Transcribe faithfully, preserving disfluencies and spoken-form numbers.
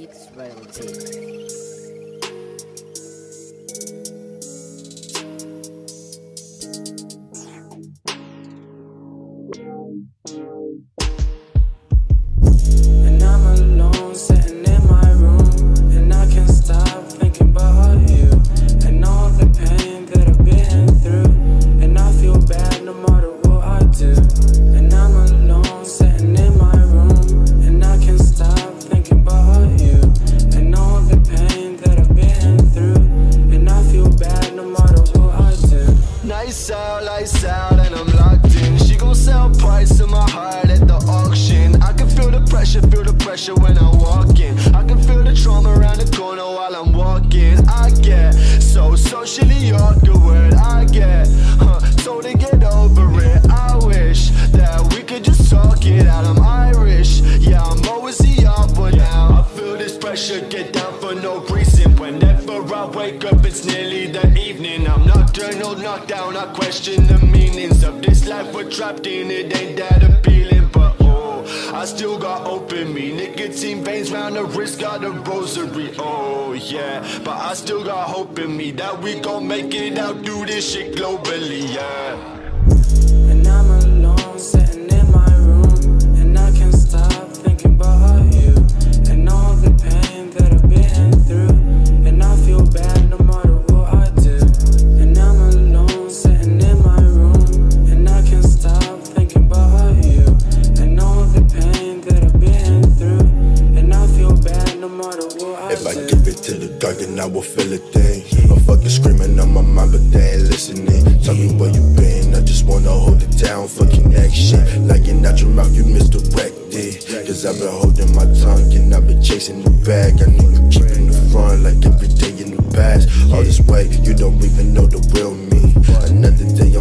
Xravial. And I'm alone, sitting in my room, and I can't stop thinking about you and all the pain that I've been through, and I feel bad no matter what I do. And I'm alone, sitting in my room, and I can't stop thinking about you and all the pain that I've been through, and I feel bad no matter what I do. Nice out, lights out, and I'm locked in. She gon' sell price to my heart at the auction. I can feel the pressure, feel the pressure when I walk in. I can feel the trauma around the corner while I'm walking. I get so socially awkward. I get huh, told to get over it. I wish that we could just talk it out. I'm Irish, yeah, I'm always the odd one now. I feel this pressure get down for no reason. Whenever I wake up, it's nearly the evening. I'm nocturnal, knocked down. I question the meanings of this life we're trapped in. It ain't that appealing, but oh, I still got hope in me. Nicotine veins round the wrist, got a rosary. Oh yeah, but I still got hope in me that we gon' make it out, do this shit globally, yeah. And I'm alone, sitting in my room, and I can't stop thinking about you and all the pain that I've been through, and I feel bad no matter what I do. And I'm alone, sitting in my room, and I can't stop thinking about you and all the pain that I've been through, and I feel bad no matter what I do. If I give it to the dark, then I will feel a thing. I'm fucking screaming on my mind, but they ain't listening. Tell me where you been, I just wanna hold it down for connection. Lying out your mouth, you misdirected. Cause I've been holding my tongue and I've been chasing the bag. I know you keeping the front like every day in the past. All this way, you don't even know the real me. Another day